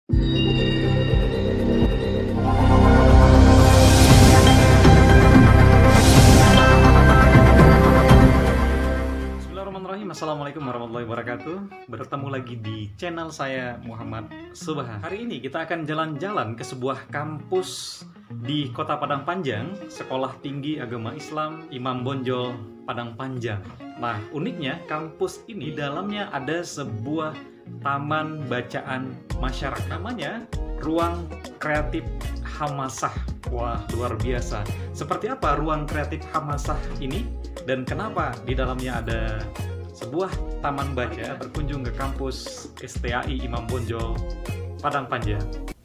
Bismillahirrahmanirrahim. Assalamualaikum warahmatullahi wabarakatuh. Bertemu lagi di channel saya, Muhammad Subhan. Hari ini kita akan jalan-jalan ke sebuah kampus di Kota Padang Panjang, Sekolah Tinggi Agama Islam Imam Bonjol Padang Panjang. Nah, uniknya kampus ini dalamnya ada sebuah taman bacaan masyarakat. Namanya Ruang Kreatif Hamasah. Wah, luar biasa. Seperti apa ruang kreatif Hamasah ini? Dan kenapa di dalamnya ada sebuah taman baca? Berkunjung ke kampus STAI Imam Bonjol Padang Panjang.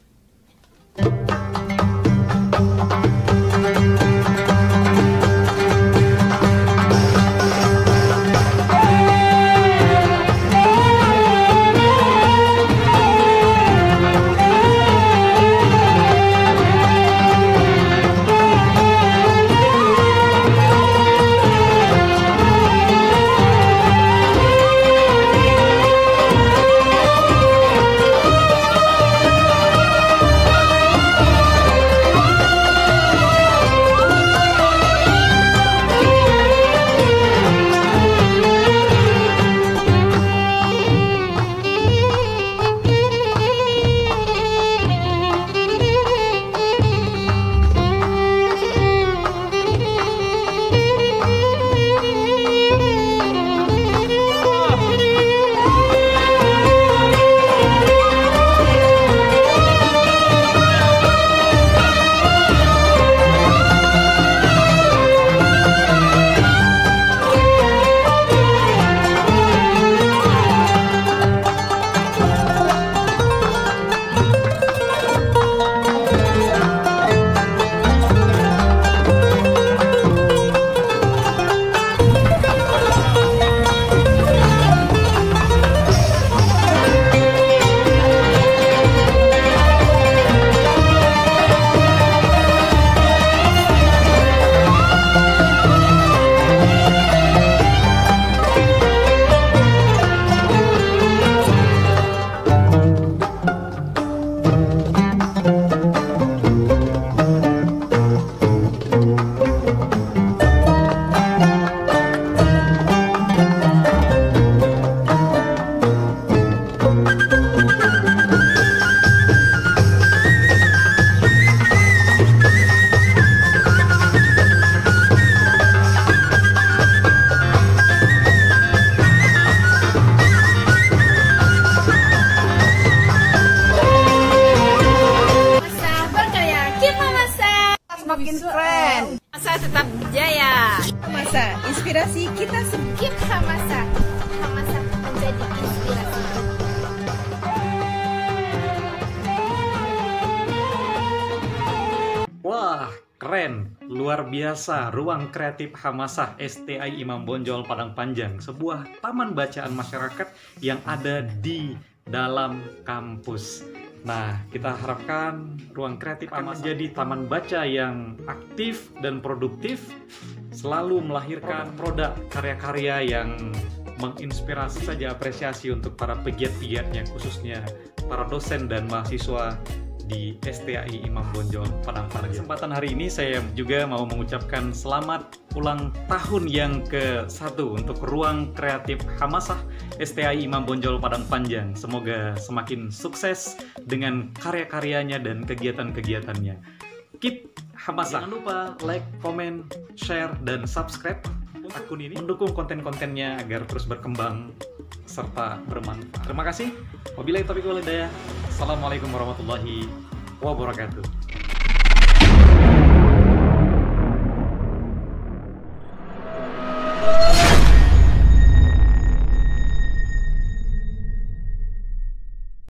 Semakin keren. Masa tetap jaya. Masa inspirasi kita Keep Hamasa. Hamasa menjadi inspirasi. Wah, keren, luar biasa. Ruang Kreatif Hamasah STAI Imam Bonjol Padang Panjang, sebuah taman bacaan masyarakat yang ada di dalam kampus. Nah, kita harapkan ruang kreatif akan menjadi taman baca yang aktif dan produktif, selalu melahirkan produk karya-karya yang menginspirasi. Saja apresiasi untuk para pegiat-pegiatnya, khususnya para dosen dan mahasiswa di STAI Imam Bonjol Padang Panjang. Kesempatan hari ini saya juga mau mengucapkan selamat ulang tahun yang ke-1 untuk Ruang Kreatif Hamasah STAI Imam Bonjol Padang Panjang. Semoga semakin sukses dengan karya-karyanya dan kegiatan-kegiatannya. Keep Hamasah. Jangan lupa like, comment, share, dan subscribe akun ini, mendukung konten-kontennya agar terus berkembang serta bermanfaat. Terima kasih. Wabillahi taufiq wal hidayah. Assalamualaikum warahmatullahi wabarakatuh.